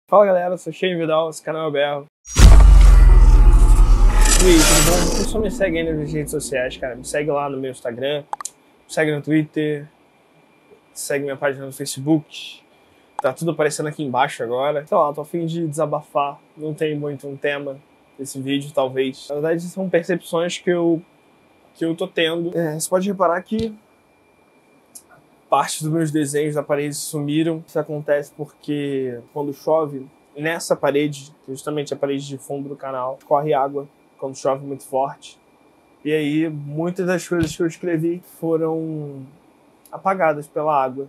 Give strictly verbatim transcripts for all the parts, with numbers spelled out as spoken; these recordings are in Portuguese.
Fala galera, eu sou Shane Vidal, esse canal é o Berro. E aí, tudo bom? Você só me segue aí nas redes sociais, cara. Me segue lá no meu Instagram, me segue no Twitter, segue minha página no Facebook. Tá tudo aparecendo aqui embaixo agora. Sei lá, tô a fim de desabafar. Não tem muito um tema desse vídeo, talvez. Na verdade, são percepções que eu, que eu tô tendo. É, você pode reparar que parte dos meus desenhos da parede sumiram. Isso acontece porque quando chove, nessa parede, justamente a parede de fundo do canal, corre água quando chove muito forte. E aí, muitas das coisas que eu escrevi foram apagadas pela água.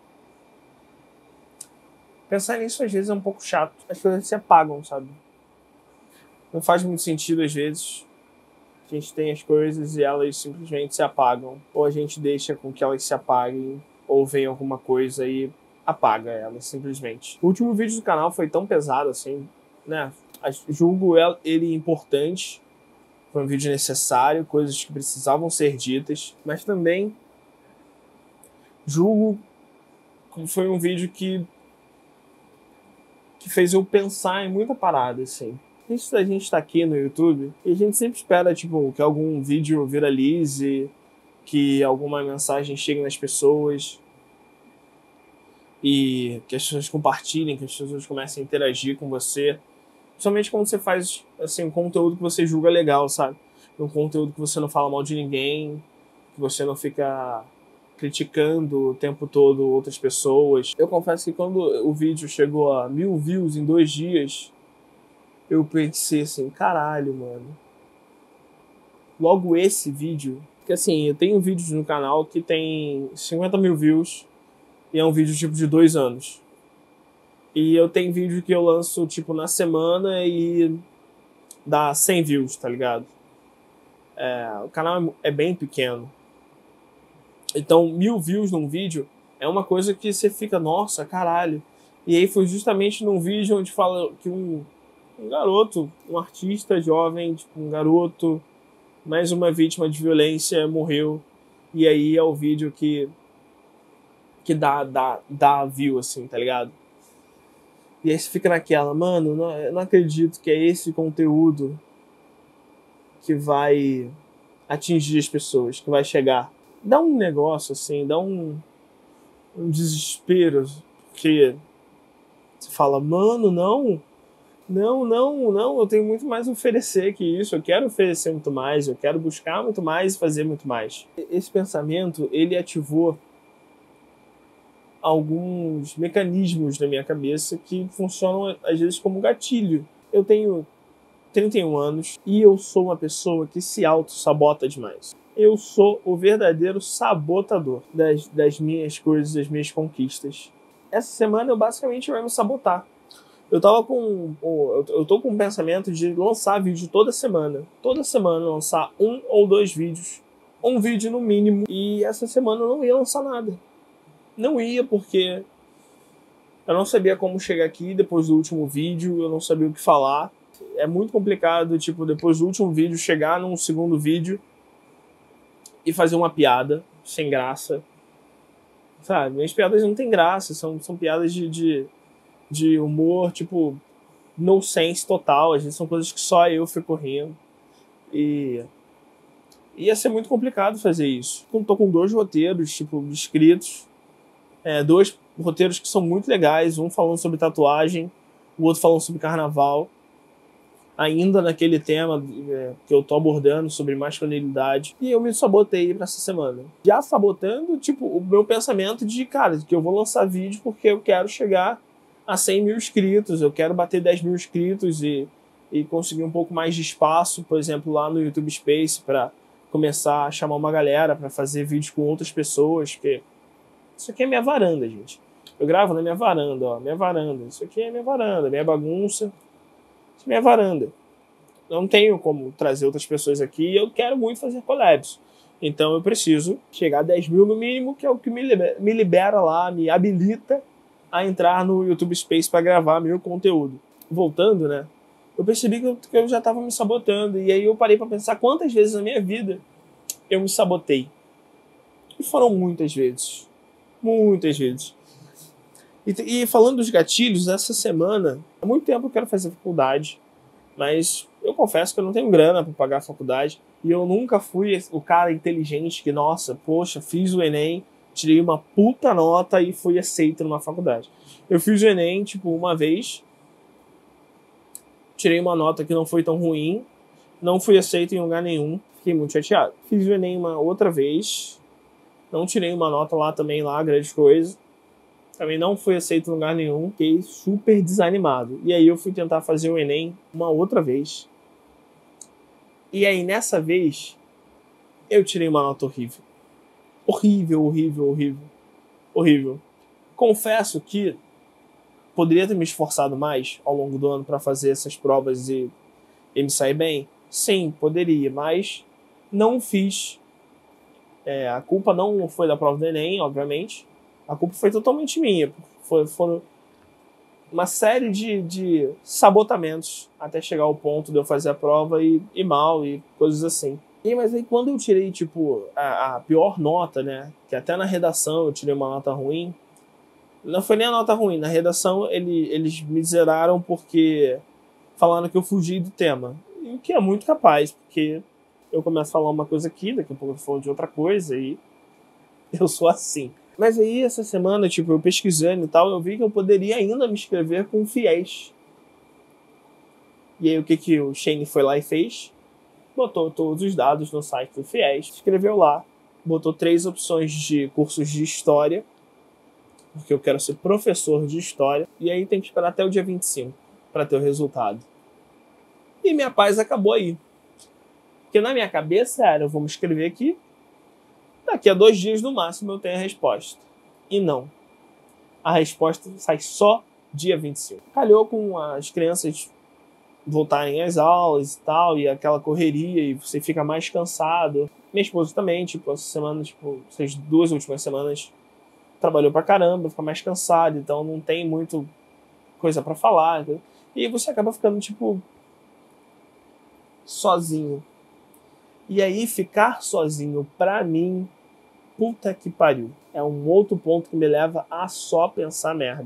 Pensar nisso às vezes é um pouco chato. As coisas se apagam, sabe? Não faz muito sentido às vezes. A gente tem as coisas e elas simplesmente se apagam. Ou a gente deixa com que elas se apaguem, ou vem alguma coisa e apaga elas simplesmente. O último vídeo do canal foi tão pesado assim, né? Julgo ele importante. Foi um vídeo necessário, coisas que precisavam ser ditas. Mas também julgo que foi um vídeo que que fez eu pensar em muita parada, assim. Isso da gente tá aqui no YouTube, e a gente sempre espera, tipo, que algum vídeo viralize, que alguma mensagem chegue nas pessoas, e que as pessoas compartilhem, que as pessoas comecem a interagir com você. Principalmente quando você faz, assim, um conteúdo que você julga legal, sabe? Um conteúdo que você não fala mal de ninguém, que você não fica criticando o tempo todo outras pessoas. Eu confesso que quando o vídeo chegou a mil views em dois dias, eu pensei assim, caralho, mano. Logo esse vídeo, porque assim, eu tenho vídeos no canal que tem cinquenta mil views e é um vídeo tipo de dois anos. E eu tenho vídeo que eu lanço tipo na semana e dá cem views, tá ligado? É, o canal é bem pequeno. Então, mil views num vídeo é uma coisa que você fica, nossa, caralho. E aí foi justamente num vídeo onde fala que um, um garoto, um artista jovem, tipo, um garoto, mais uma vítima de violência, morreu. E aí é o vídeo que, que dá, dá, dá view, assim, tá ligado? E aí você fica naquela, mano, não, eu não acredito que é esse conteúdo que vai atingir as pessoas, que vai chegar. Dá um negócio, assim, dá um, um desespero, que você fala, mano, não, não, não, não, eu tenho muito mais a oferecer que isso, eu quero oferecer muito mais, eu quero buscar muito mais e fazer muito mais. Esse pensamento, ele ativou alguns mecanismos na minha cabeça que funcionam, às vezes, como gatilho. Eu tenho trinta e um anos e eu sou uma pessoa que se auto-sabota demais. Eu sou o verdadeiro sabotador das, das minhas coisas, das minhas conquistas. Essa semana eu basicamente ia me sabotar. Eu tava com. Eu tô com um pensamento de lançar vídeo toda semana. Toda semana lançar um ou dois vídeos. Um vídeo no mínimo. E essa semana eu não ia lançar nada. Não ia porque eu não sabia como chegar aqui depois do último vídeo. Eu não sabia o que falar. É muito complicado, tipo, depois do último vídeo, chegar num segundo vídeo e fazer uma piada sem graça, sabe? Minhas piadas não tem graça, são, são piadas de, de, de humor, tipo, no sense total, às vezes são coisas que só eu fico rindo, e ia ser muito complicado fazer isso. Eu tô com dois roteiros, tipo, escritos, é, dois roteiros que são muito legais, um falando sobre tatuagem, o outro falando sobre carnaval, ainda naquele tema é, que eu tô abordando sobre masculinidade, e eu me sabotei pra essa semana. Já sabotando, tipo, o meu pensamento de, cara, que eu vou lançar vídeo porque eu quero chegar a cem mil inscritos, eu quero bater dez mil inscritos e, e conseguir um pouco mais de espaço, por exemplo, lá no YouTube Space, pra começar a chamar uma galera pra fazer vídeos com outras pessoas, porque isso aqui é minha varanda, gente. Eu gravo na minha varanda, ó, minha varanda. Isso aqui é minha varanda, minha bagunça. Minha varanda. Eu não tenho como trazer outras pessoas aqui e eu quero muito fazer collabs. Então eu preciso chegar a dez mil no mínimo, que é o que me libera, me libera lá, me habilita a entrar no YouTube Space para gravar meu conteúdo. Voltando, né? Eu percebi que eu, que eu já estava me sabotando. E aí eu parei para pensar quantas vezes na minha vida eu me sabotei. E foram muitas vezes. Muitas vezes. E, e falando dos gatilhos, essa semana, há muito tempo eu quero fazer faculdade, mas eu confesso que eu não tenho grana para pagar a faculdade, e eu nunca fui o cara inteligente que, nossa, poxa, fiz o Enem, tirei uma puta nota e fui aceito numa faculdade. Eu fiz o Enem, tipo, uma vez, tirei uma nota que não foi tão ruim, não fui aceito em lugar nenhum, fiquei muito chateado. Fiz o Enem uma outra vez, não tirei uma nota lá também, lá, grande coisa. Também não fui aceito em lugar nenhum, fiquei super desanimado. E aí eu fui tentar fazer o Enem uma outra vez. E aí nessa vez, eu tirei uma nota horrível. Horrível, horrível, horrível. Horrível. Confesso que poderia ter me esforçado mais ao longo do ano para fazer essas provas e, e me sair bem. Sim, poderia, mas não fiz. É, a culpa não foi da prova do Enem, obviamente. A culpa foi totalmente minha. Foi, foram uma série de, de sabotamentos até chegar ao ponto de eu fazer a prova e ir mal e coisas assim. E, mas aí quando eu tirei, tipo, a, a pior nota, né? Que até na redação eu tirei uma nota ruim. Não foi nem a nota ruim. Na redação ele, eles me zeraram porque falaram que eu fugi do tema. O que é muito capaz, porque eu começo a falar uma coisa aqui, daqui a pouco eu falo de outra coisa e eu sou assim. Mas aí, essa semana, tipo, eu pesquisando e tal, eu vi que eu poderia ainda me inscrever com o FIES. E aí, o que que o Shane foi lá e fez? Botou todos os dados no site do FIES, escreveu lá, botou três opções de cursos de História, porque eu quero ser professor de História, e aí tem que esperar até o dia vinte e cinco para ter o resultado. E minha paz acabou aí. Porque na minha cabeça era, eu vou me inscrever aqui, daqui a dois dias, no máximo, eu tenho a resposta. E não. A resposta sai só dia vinte e cinco. Calhou com as crianças voltarem às aulas e tal, e aquela correria, e você fica mais cansado. Minha esposa também, tipo, essa semana, tipo, essas duas últimas semanas, trabalhou pra caramba, fica mais cansado, então não tem muito coisa pra falar. Entendeu? E você acaba ficando, tipo, sozinho. E aí, ficar sozinho, pra mim, puta que pariu. É um outro ponto que me leva a só pensar merda.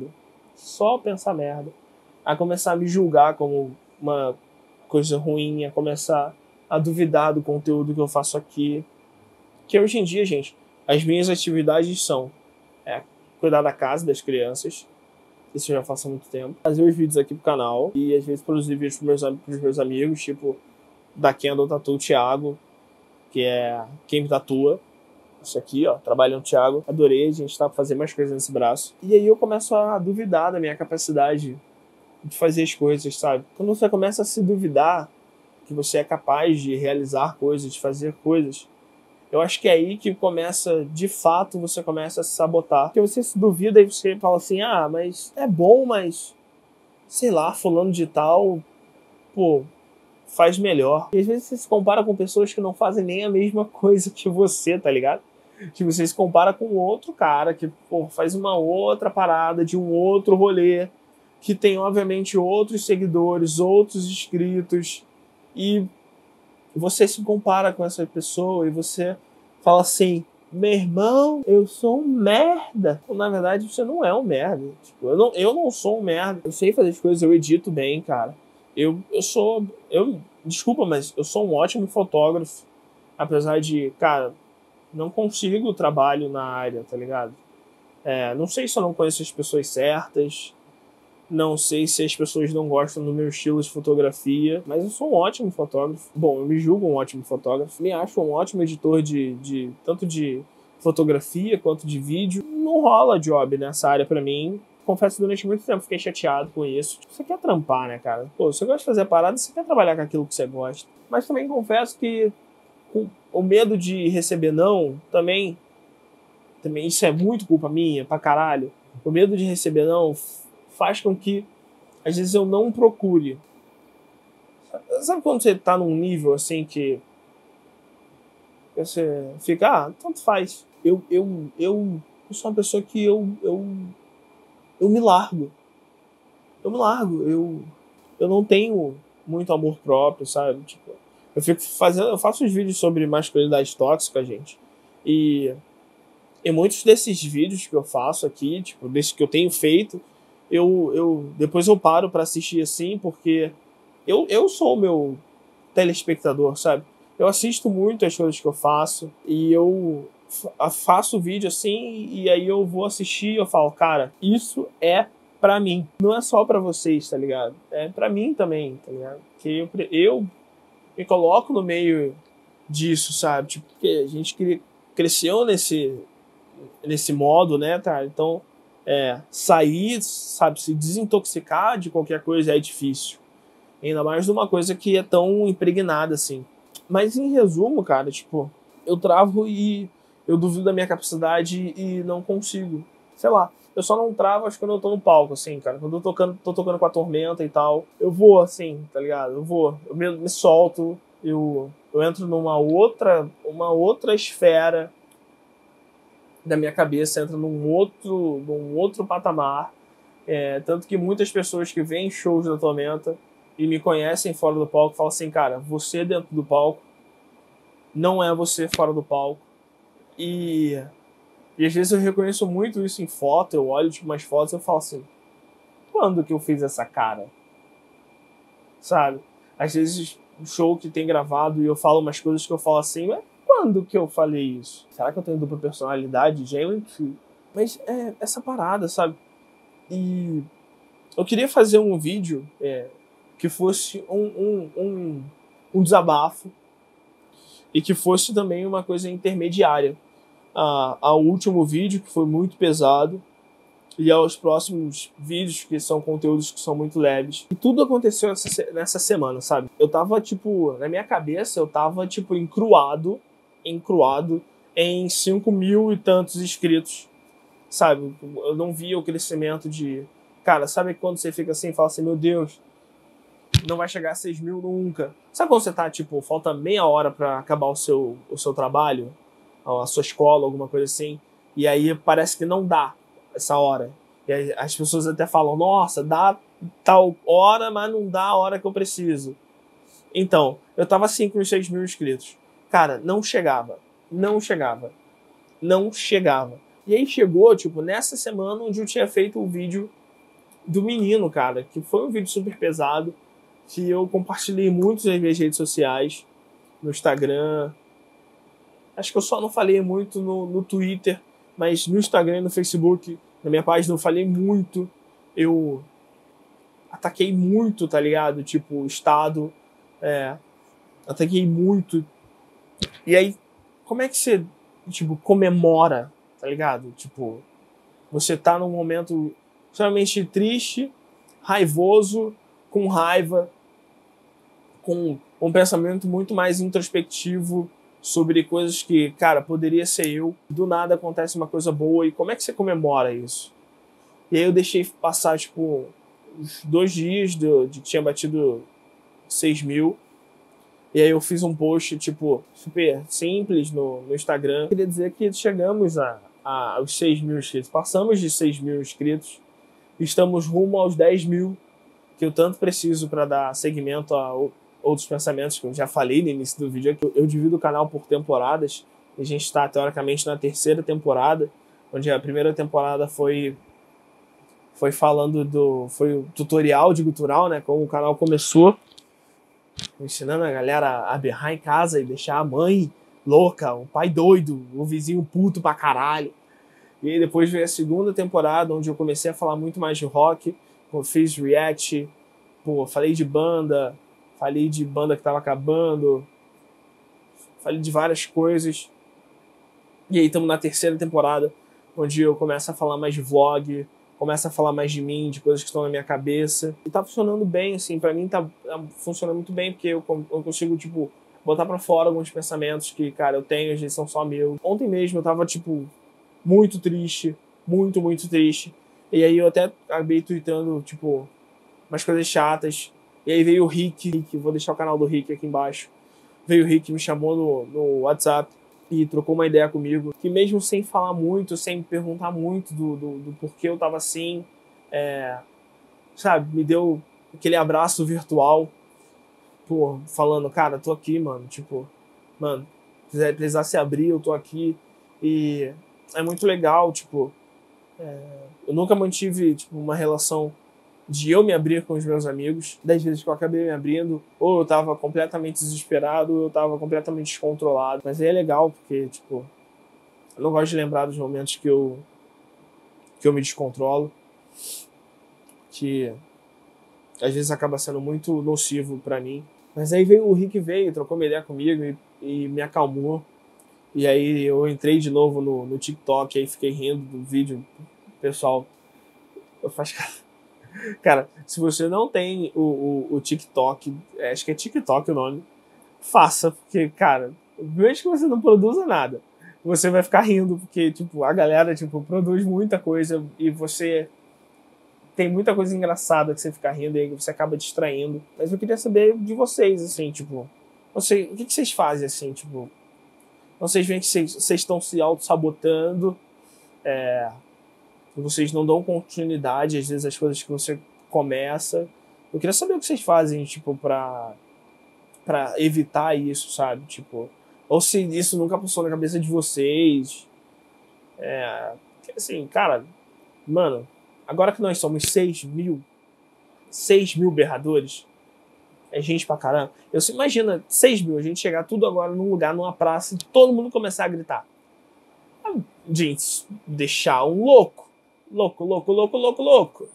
Só pensar merda. A começar a me julgar como uma coisa ruim, a começar a duvidar do conteúdo que eu faço aqui. Que hoje em dia, gente, as minhas atividades são é, cuidar da casa das crianças. Isso eu já faço há muito tempo. Fazer os vídeos aqui pro canal. E às vezes produzir vídeos pros meus, pros meus amigos, tipo da Kendall Tattoo, o Thiago, que é quem me tatua. Isso aqui, ó, trabalhando o Thiago. Adorei, a gente tá pra fazer mais coisas nesse braço. E aí eu começo a duvidar da minha capacidade de fazer as coisas, sabe? Quando você começa a se duvidar que você é capaz de realizar coisas, de fazer coisas, eu acho que é aí que começa, de fato, você começa a se sabotar. Porque você se duvida e você fala assim, ah, mas é bom, mas sei lá, fulano de tal, pô, faz melhor. E às vezes você se compara com pessoas que não fazem nem a mesma coisa que você, tá ligado? Tipo, você se compara com outro cara que, pô, faz uma outra parada de um outro rolê, que tem, obviamente, outros seguidores, outros inscritos, e você se compara com essa pessoa e você fala assim, meu irmão, eu sou um merda. Ou, na verdade, você não é um merda. Tipo, eu, não, eu não sou um merda. Eu sei fazer as coisas, eu edito bem, cara. Eu, eu sou... Eu, desculpa, mas eu sou um ótimo fotógrafo. Apesar de, cara, não consigo trabalho na área, tá ligado? É, não sei se eu não conheço as pessoas certas. Não sei se as pessoas não gostam do meu estilo de fotografia, mas eu sou um ótimo fotógrafo. Bom, eu me julgo um ótimo fotógrafo. Me acho um ótimo editor de, de tanto de fotografia quanto de vídeo. Não rola job nessa área pra mim. Confesso que durante muito tempo fiquei chateado com isso. Você quer trampar, né, cara? Pô, você gosta de fazer a parada, você quer trabalhar com aquilo que você gosta. Mas também confesso que o medo de receber não, também, também isso é muito culpa minha, pra caralho. O medo de receber não faz com que, às vezes, eu não procure. Sabe quando você tá num nível assim que você fica, ah, tanto faz. Eu, eu, eu, eu sou uma pessoa que eu, eu, eu me largo. Eu me largo. Eu, eu não tenho muito amor próprio, sabe? Tipo, eu fico fazendo, eu faço uns vídeos sobre masculinidade tóxica, gente. E E muitos desses vídeos que eu faço aqui, tipo, desses que eu tenho feito, eu, eu depois eu paro pra assistir assim, porque eu, eu sou o meu telespectador, sabe? Eu assisto muito as coisas que eu faço e eu faço o vídeo assim e aí eu vou assistir e eu falo, cara, isso é pra mim. Não é só pra vocês, tá ligado? É pra mim também, tá ligado? Porque eu, eu me coloco no meio disso, sabe? Tipo, porque a gente cresceu nesse, nesse modo, né, tá? Então, é, sair, sabe, se desintoxicar de qualquer coisa é difícil. Ainda mais de uma coisa que é tão impregnada assim. Mas em resumo, cara, tipo, eu travo e eu duvido da minha capacidade e não consigo. Sei lá, eu só não travo acho que quando eu tô no palco, assim, cara. Quando eu tô tocando, tô tocando com a Tormenta e tal, eu vou, assim, tá ligado? Eu vou, eu me, me solto, eu, eu entro numa outra, uma outra esfera da minha cabeça, entro num outro, num outro patamar. É, tanto que muitas pessoas que veem shows da Tormenta e me conhecem fora do palco falam assim, cara, você dentro do palco não é você fora do palco. E, e às vezes eu reconheço muito isso em foto, eu olho tipo, umas fotos e eu falo assim, quando que eu fiz essa cara? Sabe? Às vezes um show que tem gravado e eu falo umas coisas que eu falo assim, mas quando que eu falei isso? Será que eu tenho dupla personalidade? Gente, mas é essa parada, sabe? E eu queria fazer um vídeo é, que fosse um, um, um, um desabafo e que fosse também uma coisa intermediária a, ao último vídeo, que foi muito pesado, e aos próximos vídeos, que são conteúdos que são muito leves. E tudo aconteceu nessa, nessa semana, sabe? Eu tava, tipo, na minha cabeça, eu tava, tipo, encruado, encruado em cinco mil e tantos inscritos, sabe? Eu não via o crescimento de... Cara, sabe quando você fica assim e fala assim, meu Deus, não vai chegar a seis mil nunca. Sabe quando você tá, tipo, falta meia hora pra acabar o seu, o seu trabalho, a sua escola, alguma coisa assim, e aí parece que não dá essa hora. E aí as pessoas até falam, nossa, dá tal hora, mas não dá a hora que eu preciso. Então, eu tava assim com os seis mil inscritos. Cara, não chegava. Não chegava. Não chegava. E aí chegou, tipo, nessa semana onde eu tinha feito o vídeo do menino, cara, que foi um vídeo super pesado, que eu compartilhei muito nas minhas redes sociais, no Instagram. Acho que eu só não falei muito no, no Twitter, mas no Instagram e no Facebook, na minha página, eu falei muito. Eu ataquei muito, tá ligado? Tipo, o Estado. É, ataquei muito. E aí, como é que você, tipo, comemora, tá ligado? Tipo, você tá num momento extremamente triste, raivoso, com raiva, com um pensamento muito mais introspectivo sobre coisas que, cara, poderia ser eu. Do nada acontece uma coisa boa e como é que você comemora isso? E aí eu deixei passar, tipo, os dois dias de, de que tinha batido seis mil. E aí eu fiz um post, tipo, super simples no, no Instagram. Eu queria dizer que chegamos a, a, aos seis mil inscritos. Passamos de seis mil inscritos. Estamos rumo aos dez mil, que eu tanto preciso para dar seguimento a outros pensamentos que eu já falei no início do vídeo. Eu, eu divido o canal por temporadas. E a gente está, teoricamente, na terceira temporada, onde a primeira temporada foi... Foi falando do... Foi o tutorial de gutural, né? Como o canal começou. Ensinando a galera a berrar em casa e deixar a mãe louca, o pai doido, o vizinho puto pra caralho. E aí depois veio a segunda temporada, onde eu comecei a falar muito mais de rock. Eu fiz react, pô, falei de banda, falei de banda que tava acabando, falei de várias coisas. E aí estamos na terceira temporada, onde eu começo a falar mais de vlog, começo a falar mais de mim, de coisas que estão na minha cabeça. E tá funcionando bem, assim, pra mim tá, tá funcionando muito bem, porque eu, eu consigo, tipo, botar pra fora alguns pensamentos que, cara, eu tenho, às vezes são só meus. Ontem mesmo eu tava, tipo, muito triste, muito, muito triste. E aí eu até acabei tweetando, tipo, umas coisas chatas. E aí veio o Rick, Rick, vou deixar o canal do Rick aqui embaixo. Veio o Rick, me chamou no, no WhatsApp e trocou uma ideia comigo, que mesmo sem falar muito, sem me perguntar muito do, do, do porquê eu tava assim, é, sabe, me deu aquele abraço virtual, pô, falando, cara, tô aqui, mano, tipo, mano, se precisar se abrir, eu tô aqui, e é muito legal, tipo, é, eu nunca mantive, tipo, uma relação de eu me abrir com os meus amigos. Das vezes que eu acabei me abrindo, ou eu tava completamente desesperado, ou eu tava completamente descontrolado. Mas aí é legal, porque, tipo, eu não gosto de lembrar dos momentos que eu, que eu me descontrolo, que às vezes acaba sendo muito nocivo pra mim. Mas aí veio o Rick, veio, trocou uma ideia comigo e, e me acalmou. E aí eu entrei de novo no, no TikTok, aí fiquei rindo do vídeo. Pessoal, eu faço... Cara, se você não tem o, o, o TikTok, acho que é TikTok o nome, faça, porque, cara, mesmo que você não produza nada, você vai ficar rindo, porque, tipo, a galera, tipo, produz muita coisa e você tem muita coisa engraçada que você fica rindo e aí você acaba distraindo. Mas eu queria saber de vocês, assim, tipo, você, o que, que vocês fazem, assim, tipo, vocês veem que vocês, vocês estão se auto-sabotando, é, vocês não dão continuidade, às vezes, às coisas que você começa. Eu queria saber o que vocês fazem, tipo, pra, pra evitar isso, sabe? Tipo, ou se isso nunca passou na cabeça de vocês. É, assim, cara, mano, agora que nós somos seis mil, seis mil berradores, é gente pra caramba. Eu se imagina, seis mil, a gente chegar tudo agora num lugar, numa praça, e todo mundo começar a gritar. Gente, deixar um louco. Louco, louco, louco, louco, louco.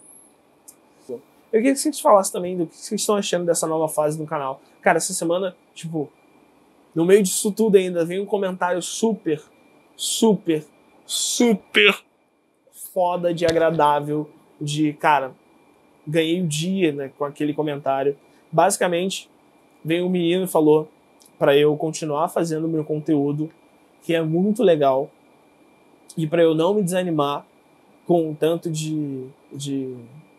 Eu queria que vocês falassem também do que vocês estão achando dessa nova fase do canal. Cara, essa semana, tipo, no meio disso tudo ainda, vem um comentário super, super, super foda de agradável, de, cara, ganhei o dia, né, com aquele comentário. Basicamente, veio um menino e falou pra eu continuar fazendo meu conteúdo, que é muito legal, e pra eu não me desanimar com um tanto de, de,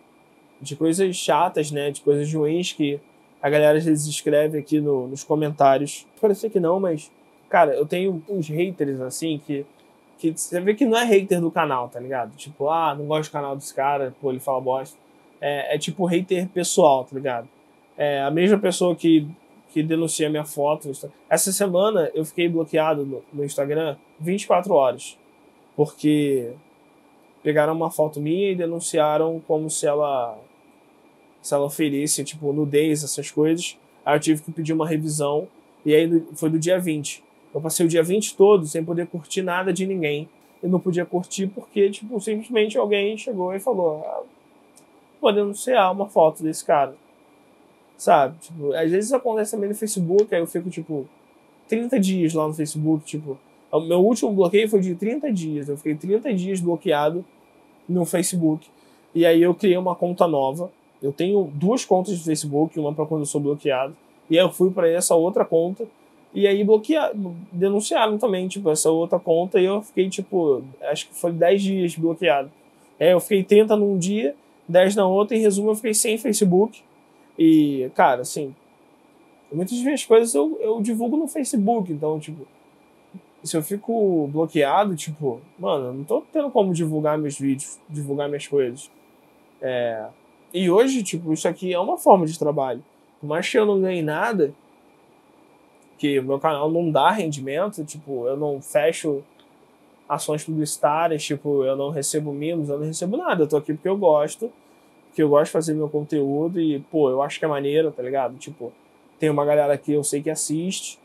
de coisas chatas, né, de coisas ruins que a galera às vezes escreve aqui no, nos comentários. Parece que não, mas, cara, eu tenho uns haters, assim, que, que você vê que não é hater do canal, tá ligado? Tipo, ah, não gosto do canal desse cara, pô, ele fala bosta. É, é tipo hater pessoal, tá ligado? É a mesma pessoa que, que denuncia minha foto. Essa semana eu fiquei bloqueado no, no Instagram vinte e quatro horas. Porque pegaram uma foto minha e denunciaram como se ela se ela oferisse, tipo, nudez, essas coisas. Aí eu tive que pedir uma revisão. E aí foi do dia vinte. Eu passei o dia vinte todo sem poder curtir nada de ninguém. Eu não podia curtir porque, tipo, simplesmente alguém chegou e falou: ah, vou denunciar uma foto desse cara. Sabe? Tipo, às vezes isso acontece também no Facebook, aí eu fico, tipo, trinta dias lá no Facebook, tipo... O meu último bloqueio foi de trinta dias. Eu fiquei trinta dias bloqueado no Facebook. E aí eu criei uma conta nova. Eu tenho duas contas de Facebook, uma para quando eu sou bloqueado. E aí eu fui para essa outra conta. E aí bloquearam, denunciaram também, tipo, essa outra conta. E eu fiquei, tipo, acho que foi dez dias bloqueado. É, eu fiquei trinta num dia, dez na outra. Em resumo, eu fiquei sem Facebook. E, cara, assim, muitas das minhas coisas eu, eu divulgo no Facebook. Então, tipo, se eu fico bloqueado, tipo, mano, eu não tô tendo como divulgar meus vídeos, divulgar minhas coisas. É... E hoje, tipo, isso aqui é uma forma de trabalho. Por mais que eu não ganhe nada, que o meu canal não dá rendimento, tipo, eu não fecho ações publicitárias, tipo, eu não recebo mimos, eu não recebo nada. Eu tô aqui porque eu gosto, porque eu gosto de fazer meu conteúdo e, pô, eu acho que é maneiro, tá ligado? Tipo, tem uma galera aqui eu sei que assiste.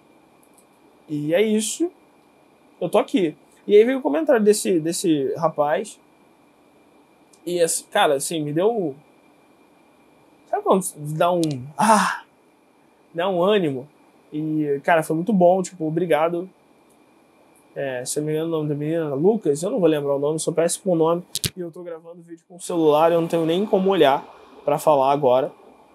E é isso. Eu tô aqui. E aí veio o comentário desse, desse rapaz. E, assim, cara, assim, me deu... Sabe quando dá um... Ah! Dá um ânimo. E, cara, foi muito bom. Tipo, obrigado. É, se eu não me engano, o nome da menina, Lucas. Eu não vou lembrar o nome, sou péssimo com o nome. E eu tô gravando o vídeo com o celular. Eu não tenho nem como olhar pra falar agora.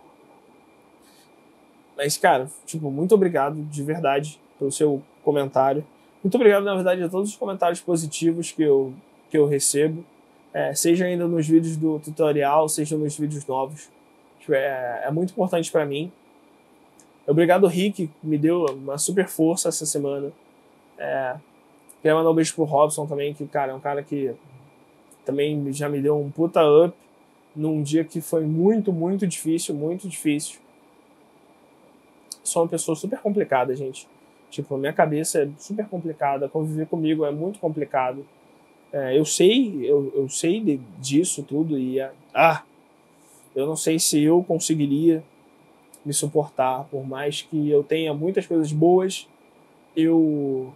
Mas, cara, tipo, muito obrigado de verdade pelo seu comentário. Muito obrigado, na verdade, a todos os comentários positivos que eu, que eu recebo. É, seja ainda nos vídeos do tutorial, seja nos vídeos novos. É, é muito importante para mim. Obrigado, Rick, que me deu uma super força essa semana. É, quero mandar um beijo pro Robson também, que, cara, é um cara que também já me deu um puta up num dia que foi muito, muito difícil, muito difícil. Sou uma pessoa super complicada, gente. Tipo, a minha cabeça é super complicada, conviver comigo é muito complicado. É, eu sei, eu, eu sei de, disso tudo e ah, eu não sei se eu conseguiria me suportar, por mais que eu tenha muitas coisas boas, eu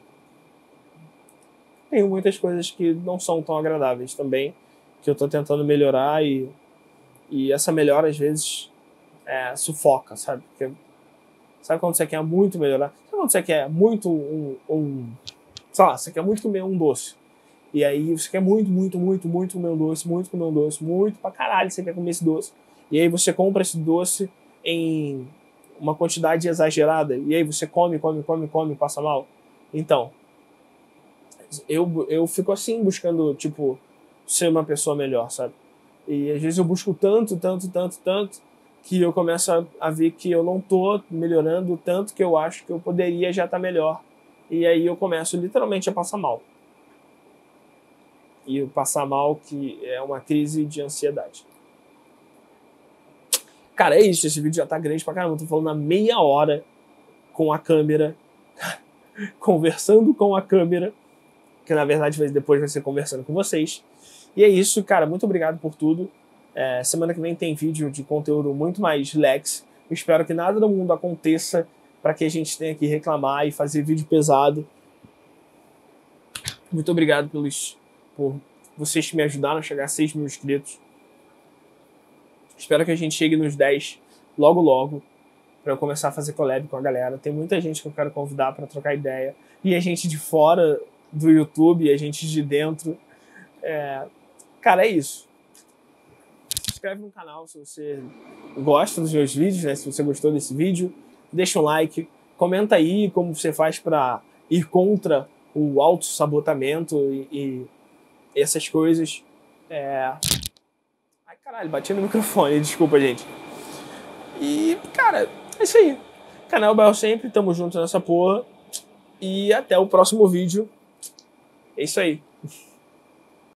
tenho muitas coisas que não são tão agradáveis também, que eu tô tentando melhorar e, e essa melhora às vezes é, sufoca, sabe? Porque, sabe quando você quer muito melhorar? Sabe quando você quer muito um, um sei lá, você quer muito comer um doce. E aí você quer muito, muito, muito, muito comer um doce, muito comer um doce, muito pra caralho você quer comer esse doce. E aí você compra esse doce em uma quantidade exagerada. E aí você come, come, come, come e passa mal. Então, eu, eu fico assim buscando, tipo, ser uma pessoa melhor, sabe? E às vezes eu busco tanto, tanto, tanto, tanto, que eu começo a, a ver que eu não tô melhorando tanto que eu acho que eu poderia já estar melhor. E aí eu começo literalmente a passar mal. E o passar mal que é uma crise de ansiedade. Cara, é isso. Esse vídeo já tá grande pra caramba. Eu tô falando há meia hora com a câmera, conversando com a câmera, que na verdade depois vai ser conversando com vocês. E é isso, cara. Muito obrigado por tudo. É, semana que vem tem vídeo de conteúdo muito mais lex. Eu espero que nada do mundo aconteça para que a gente tenha que reclamar e fazer vídeo pesado. Muito obrigado pelos, por vocês que me ajudaram a chegar a seis mil inscritos. Espero que a gente chegue nos dez logo logo, para eu começar a fazer collab com a galera. Tem muita gente que eu quero convidar para trocar ideia. E a gente de fora do YouTube, e a gente de dentro. É... Cara, é isso. Se inscreve no canal se você gosta dos meus vídeos, né? Se você gostou desse vídeo. Deixa um like. Comenta aí como você faz para ir contra o autossabotamento e, e essas coisas. É... Ai, caralho, bati no microfone. Desculpa, gente. E, cara, é isso aí. Canal Bel Sempre, tamo junto nessa porra. E até o próximo vídeo. É isso aí.